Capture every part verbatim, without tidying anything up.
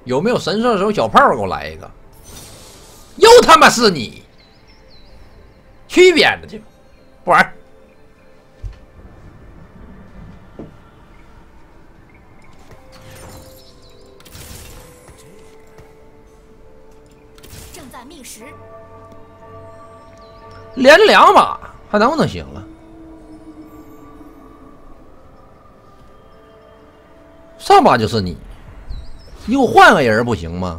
有没有神射手小炮给我来一个？又他妈是你！去一边子去，不玩。 正在觅食， 连两把，还能不能行了？上把就是你，又换个人不行吗？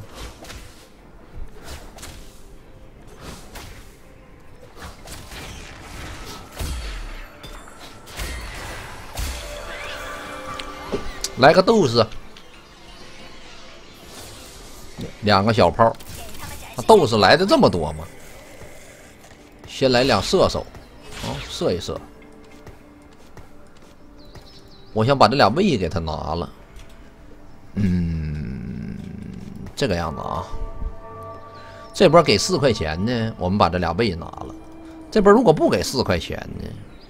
来个斗士，两个小炮，斗士来的这么多吗？先来两射手，哦，射一射。我想把这俩位给他拿了。嗯，这个样子啊。这波给四块钱呢，我们把这俩位拿了。这波如果不给四块钱呢？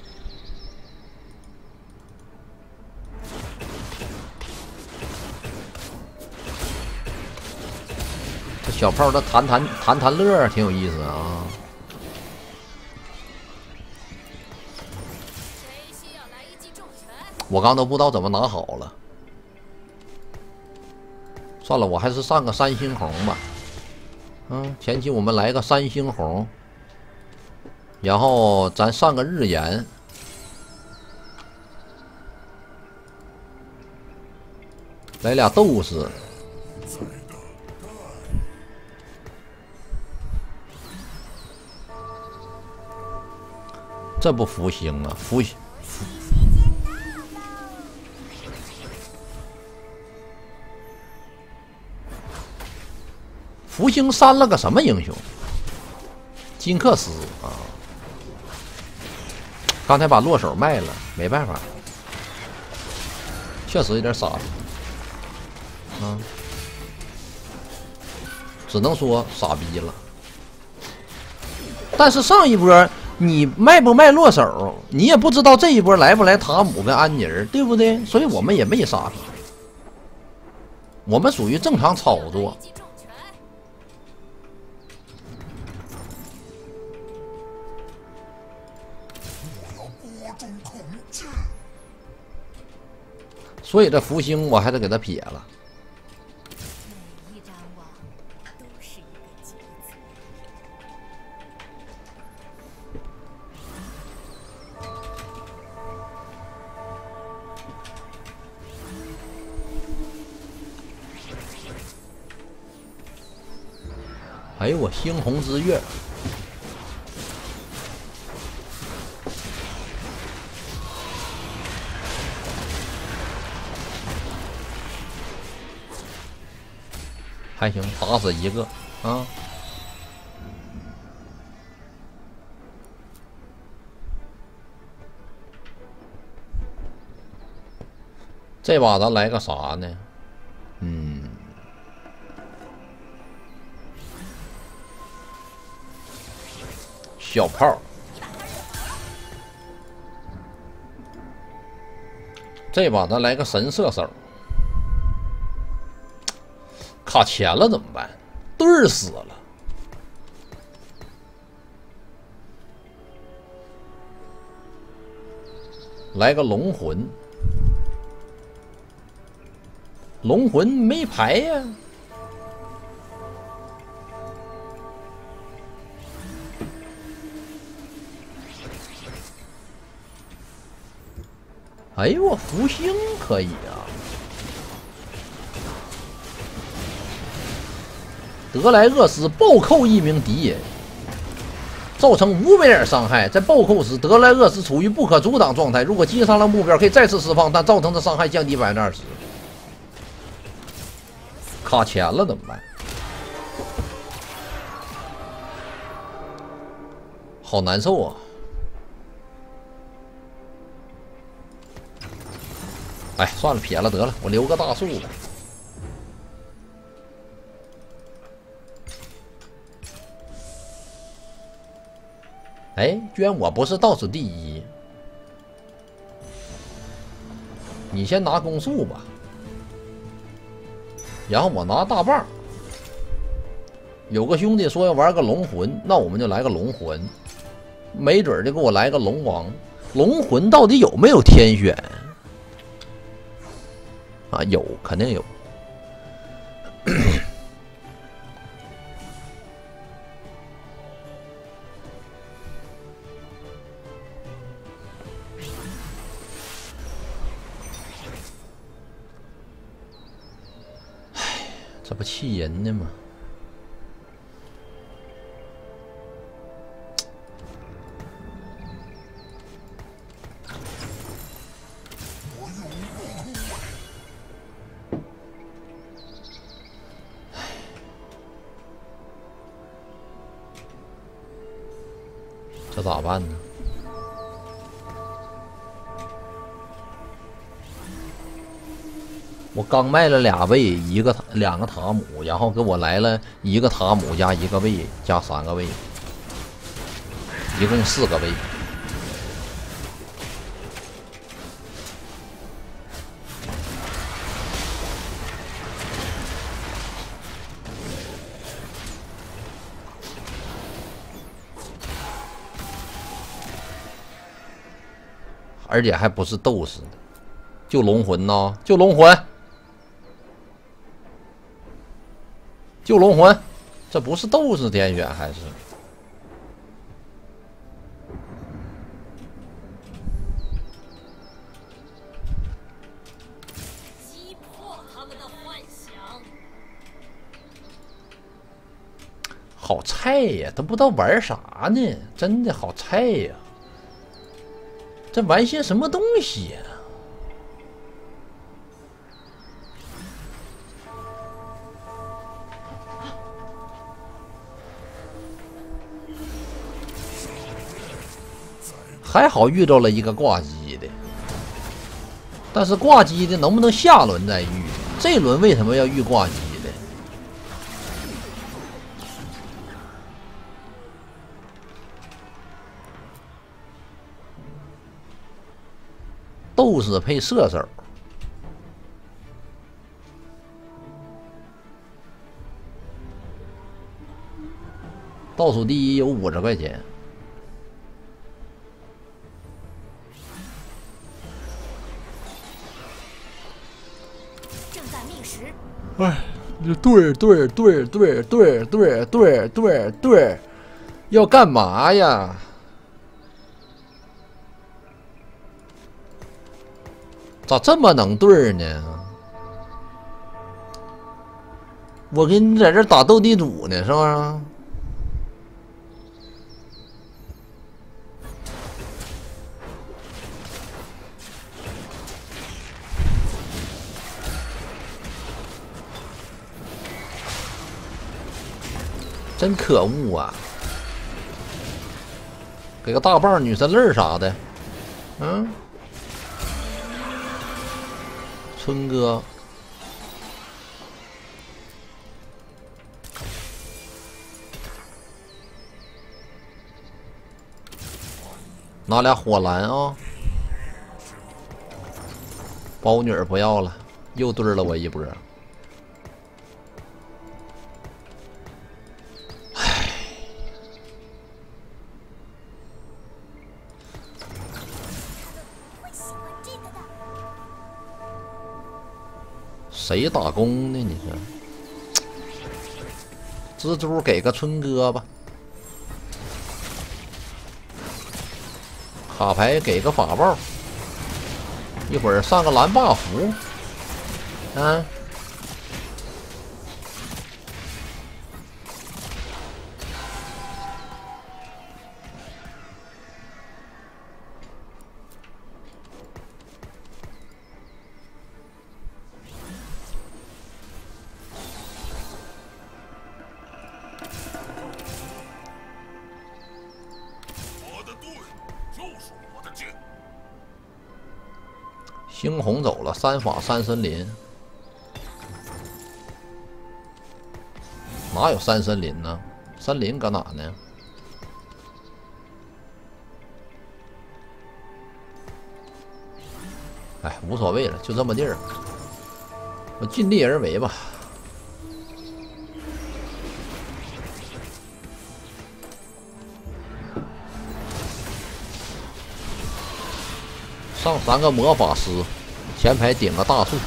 这小炮的弹弹弹弹乐挺有意思啊。我刚都不知道怎么拿好了。算了，我还是上个三星红吧。嗯，前期我们来个三星红，然后咱上个日炎，来俩斗士。这不福星啊，福星。福星删了个什么英雄？金克斯啊！刚才把落手卖了，没办法，确实有点傻逼啊！只能说傻逼了。但是上一波你卖不卖落手，你也不知道这一波来不来塔姆跟安妮儿，对不对？所以我们也没傻逼，我们属于正常操作。所以这福星我还得给他撇了。 每一张网都是一个结子。 哎呦我猩红之月。还行，打死一个啊！这把咱来个啥呢？嗯，小炮。这把咱来个神射手。卡钱了怎么办？对儿死了。来个龙魂，龙魂没牌呀。哎呦，我福星可以啊。德莱厄斯暴扣一名敌人，造成五百点伤害。在暴扣时，德莱厄斯处于不可阻挡状态。如果击伤了目标，可以再次释放，但造成的伤害降低百分之二十。卡钱了怎么办？好难受啊！哎，算了，撇了得了，我留个大树吧。哎，居然我不是倒数第一，你先拿攻速吧。 然后我拿大棒。有个兄弟说要玩个龙魂，那我们就来个龙魂，没准就给我来个龙王。龙魂到底有没有天选？啊，有，肯定有。这不气人呢吗？这咋办呢？我刚卖了俩位，一个两个塔姆，然后给我来了一个塔姆加一个位加三个位，一共四个位。而且还不是斗士的，就龙魂呐，就龙魂。就龙魂，这不是斗士天选还是？ 击破他们的幻想。 好菜呀，都不知道玩啥呢，真的好菜呀！这玩些什么东西呀？还好遇到了一个挂机的，但是挂机的能不能下轮再遇？这轮为什么要遇挂机的？斗士配射手，倒数第一有五十块钱。哎，对对对对对对对对对，要干嘛呀？咋这么能对呢？我跟你在这打斗地主呢，是吧？真可恶啊！给个大棒女神泪啥的，嗯，春哥，拿俩火蓝啊！包女儿不要了，又对了我一波。谁打工呢？你说，蜘蛛给个春哥吧，卡牌给个法帽，一会儿上个蓝 buff， 啊，猩红走了，三法三森林，哪有三森林呢？森林搁哪呢？哎，无所谓了，就这么地儿，我尽力而为吧。 上三个魔法师，前排顶个大树。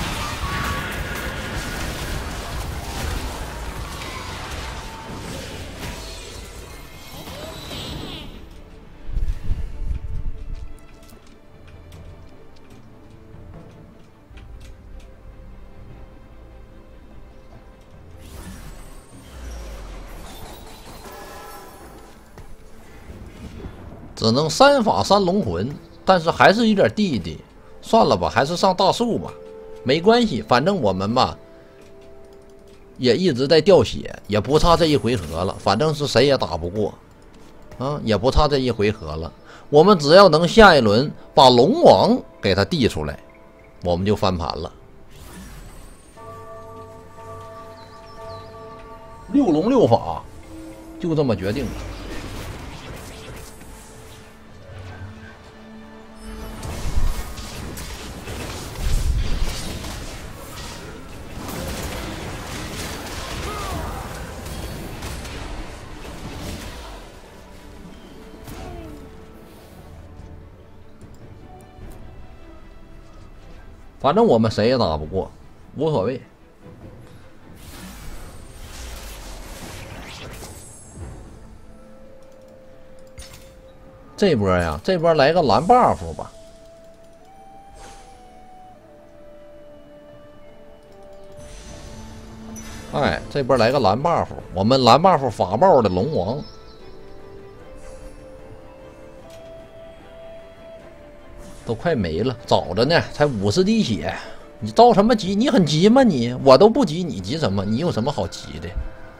只能三法三龙魂，但是还是有点弟弟，算了吧，还是上大树吧，没关系，反正我们吧也一直在掉血，也不差这一回合了，反正是谁也打不过，啊，也不差这一回合了。我们只要能下一轮把龙王给他递出来，我们就翻盘了。六龙六法，就这么决定了。反正我们谁也打不过，无所谓。这波呀，这波来个蓝 buff 吧。哎，这波来个蓝 buff， 我们蓝 buff 法帽的龙王。都快没了，早着呢，才五十滴血，你着什么急？你很急吗你？我都不急，你急什么？你有什么好急的？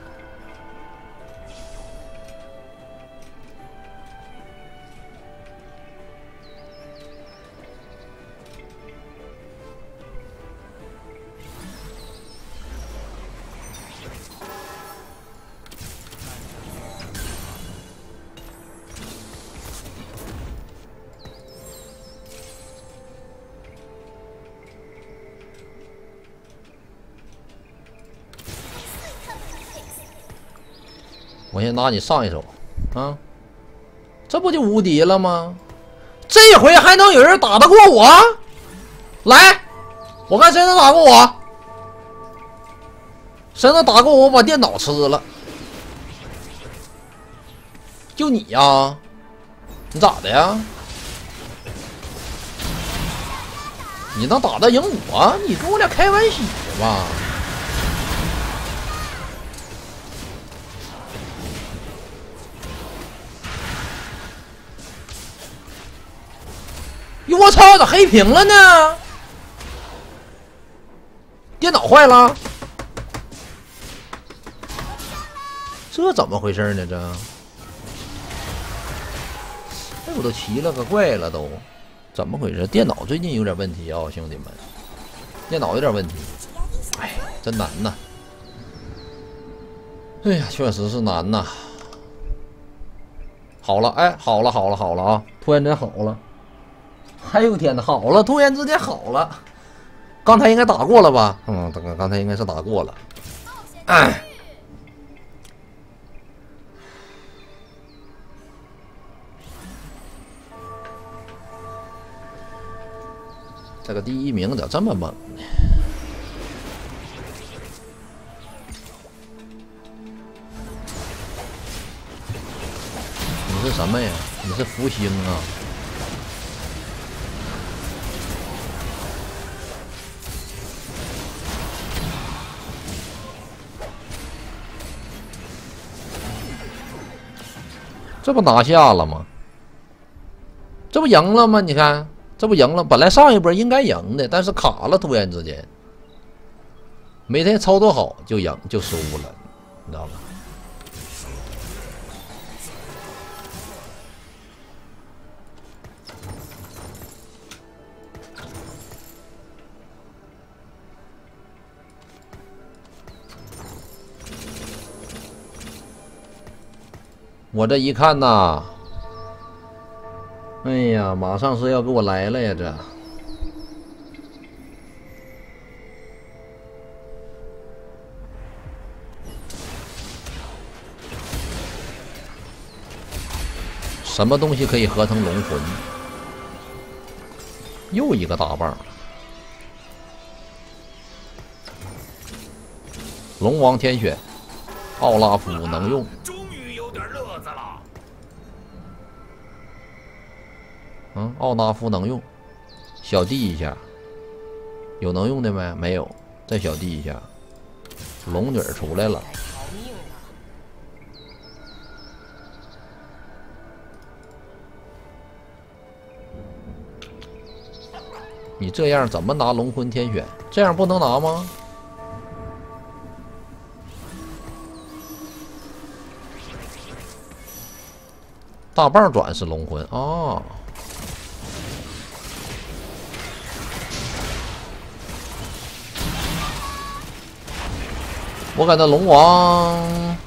我先拿你上一手，啊，这不就无敌了吗？这回还能有人打得过我？来，我看谁能打过我？谁能打过我？我把电脑吃了。就你呀？你咋的呀？你能打得赢我？你跟我俩开玩笑吧？哟，我操，咋黑屏了呢？电脑坏了？这怎么回事呢？这，哎，我都奇了个怪了都，怎么回事？电脑最近有点问题啊，兄弟们，电脑有点问题。哎，真难呐！哎呀，确实是难呐。好了，哎，好了，好了，好了啊！突然间好了。哎呦天哪，好了！突然之间好了，刚才应该打过了吧？嗯，刚刚才应该是打过了。哎，这个第一名咋这么猛呢？你是什么呀？你是福星啊？这不拿下了吗？这不赢了吗？你看，这不赢了。本来上一波应该赢的，但是卡了，突然之间，没太操作好就赢就输了，你知道吧？我这一看呐，哎呀，马上是要给我来了呀！这什么东西可以合成龙魂？ 又一个大棒。龙王天选，奥拉夫能用。 终于有点乐子了。 嗯，奥拉夫能用，小弟一下。有能用的没？没有，再小弟一下。龙女出来了。你这样怎么拿龙魂天选？这样不能拿吗？大棒转是龙魂啊、哦！我感觉龙王，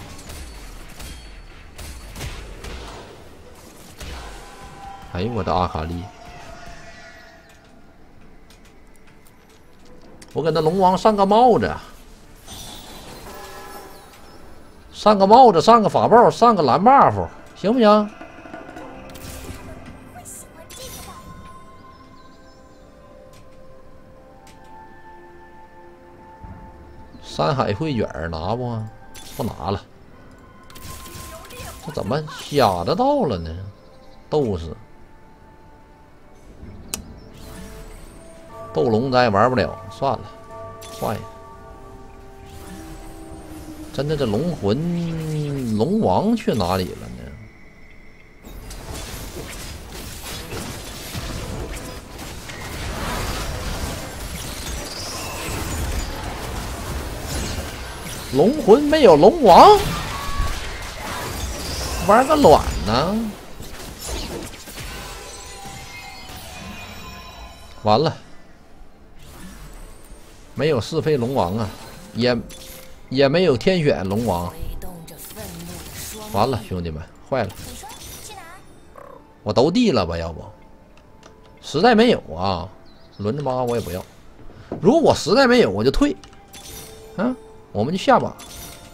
哎呦我的阿卡丽！我给那龙王上个帽子，上个帽子，上个法帽，上个蓝 buff， 行不行？山海绘卷拿不？不拿了。这怎么瞎的到了呢？斗士。斗龙咱也玩不了，算了，换一个。真的，这龙魂龙王去哪里了呢？龙魂没有龙王，玩个卵呢！完了。没有是非龙王啊，也也没有天选龙王，完了，兄弟们，坏了！我都地了吧？要不，实在没有啊，轮着妈我也不要。如果实在没有，我就退。嗯，我们就下把。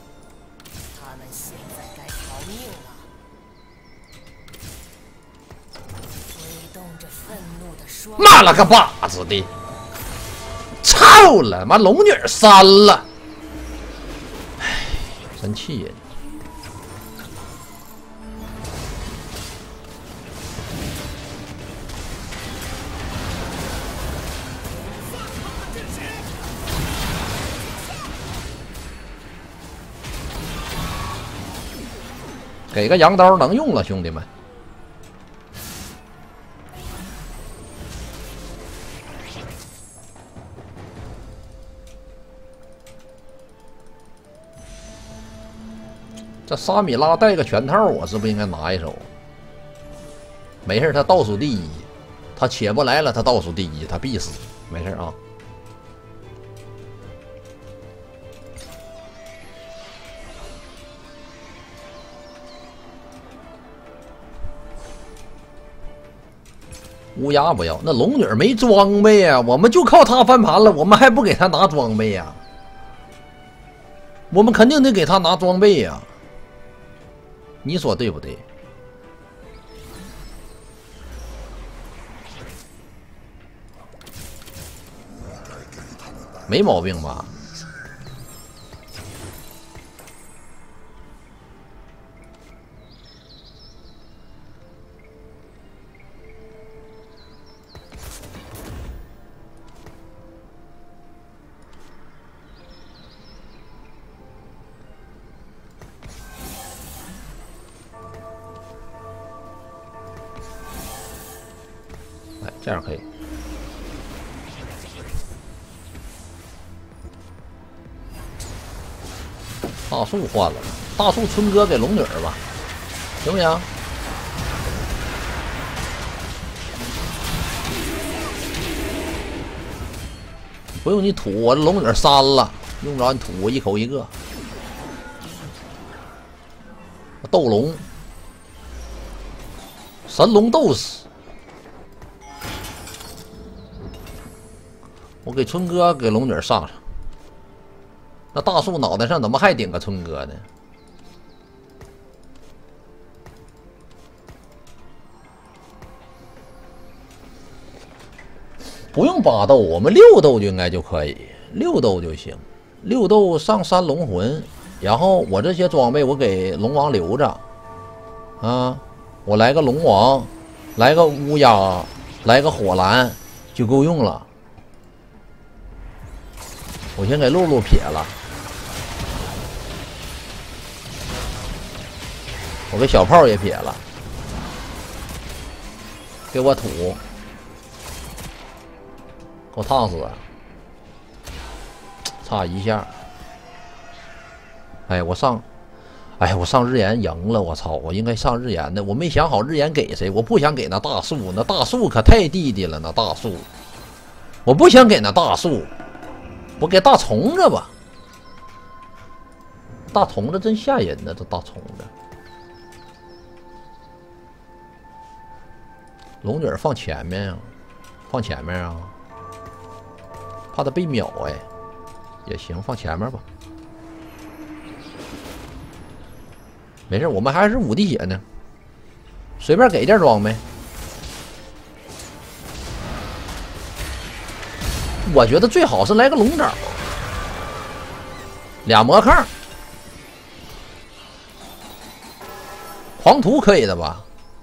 妈了个巴子的！操了妈！龙女删了，唉，真气人！给个羊刀能用了，兄弟们。这沙米拉带个拳套，我是不是应该拿一手？没事，他倒数第一，他且不来了，他倒数第一，他必死，没事啊。乌鸦不要，那龙女没装备呀、啊，我们就靠他翻盘了，我们还不给他拿装备呀、啊？我们肯定得给他拿装备呀、啊。你说对不对？没毛病吧？哎，这样可以。大树换了，大树春哥给龙女吧，行不行？不用你吐，我这龙女删了，用不着你吐我一口一个。斗龙，神龙斗士。我给春哥给龙女上上。那大树脑袋上怎么还顶个春哥呢？ 不用八斗，我们六斗就应该就可以，六斗就行。六斗上三龙魂，然后我这些装备我给龙王留着，啊，我来个龙王，来个乌鸦，来个火蓝就够用了。我先给露露撇了，我给小炮也撇了，给我土。给我烫死，差一下。哎，我上，哎，我上日炎赢了，我操！我应该上日炎的，我没想好日炎给谁，我不想给那大树，那大树可太弟弟了，那大树，我不想给那大树，我给大虫子吧。大虫子真吓人呢，这大虫子。龙女放前面啊，放前面啊。怕他被秒哎，也行，放前面吧。没事，我们还是五滴血呢，随便给点装备。我觉得最好是来个龙爪，俩魔抗，狂徒可以的吧？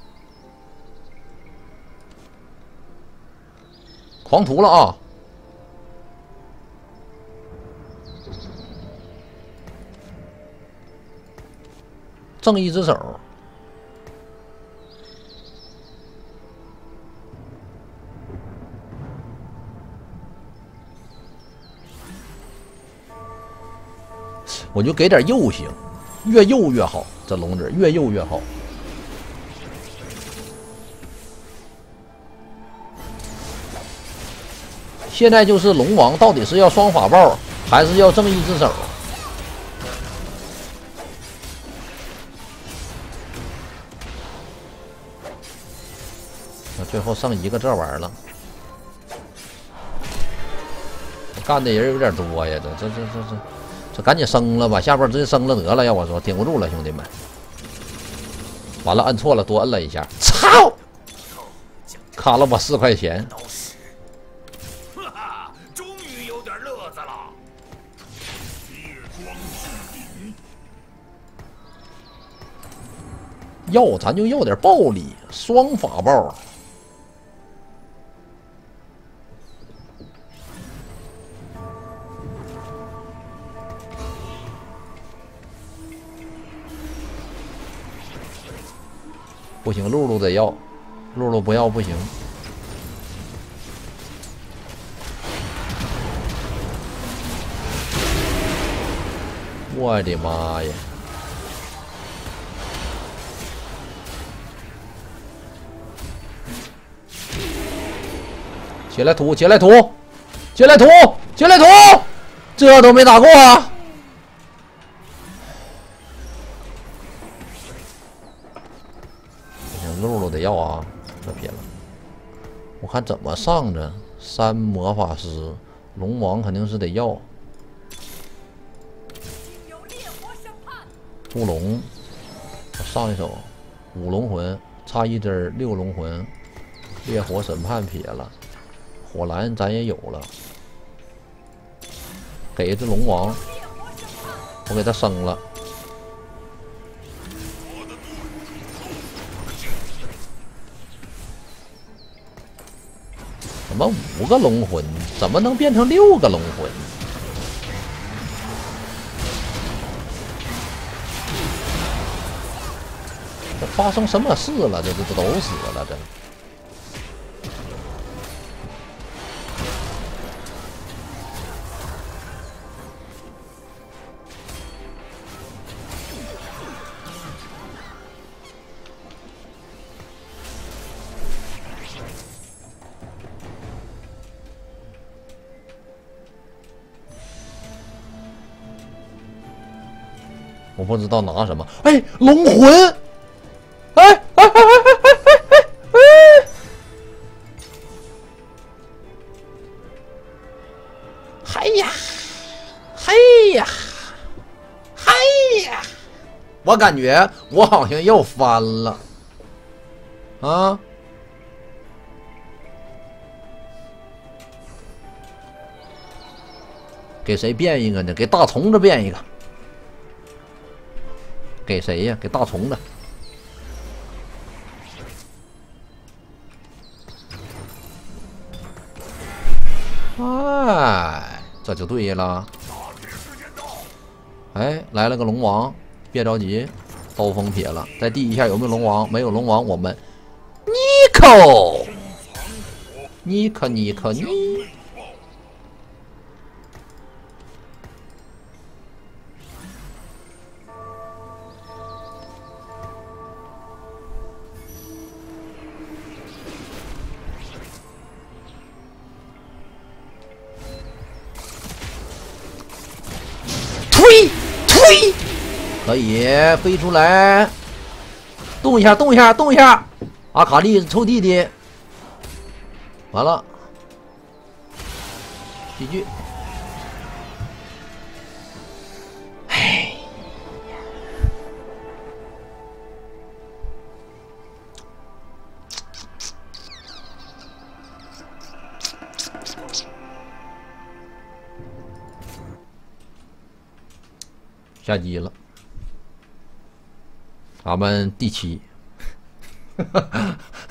狂徒了啊！正义之手，我就给点右行，越右越好。这龙子越右越好。现在就是龙王到底是要双法爆，还是要正义之手？最后剩一个这玩意儿了，干的人有点多呀！这这这这这这赶紧升了吧，下边直接升了得了。要我说顶不住了，兄弟们！完了，摁错了，多摁了一下，操！卡了我四块钱。 哈哈，终于有点乐子了。月光之影， 要咱就要点暴力，双法爆。不行，露露得要，露露不要不行。我的妈呀！起来土，起来土，起来土，起来土，这都没打过啊！露露得要啊，这撇了。我看怎么上着，三魔法师，龙王肯定是得要。乌龙，我上一手五龙魂，差一针六龙魂，烈火审判撇了，火蓝咱也有了，给一只龙王，我给他升了。怎么五个龙魂？怎么能变成六个龙魂？这发生什么事了？这这这都死了，这。我不知道拿什么，哎，龙魂，哎哎哎哎哎哎哎，嗨呀，嗨呀，嗨呀，我感觉我好像要翻了，啊， 给谁变一个呢？给大虫子变一个。给谁呀？给大虫子。哎，这就对了。哎，来了个龙王，别着急，刀锋撇了，再递一下有没有龙王？没有龙王，我们尼克，尼克尼克尼。推推，可以飞出来，动一下，动一下，动一下。阿卡丽臭弟弟，完了，几句。哎，下机了，咱们第七。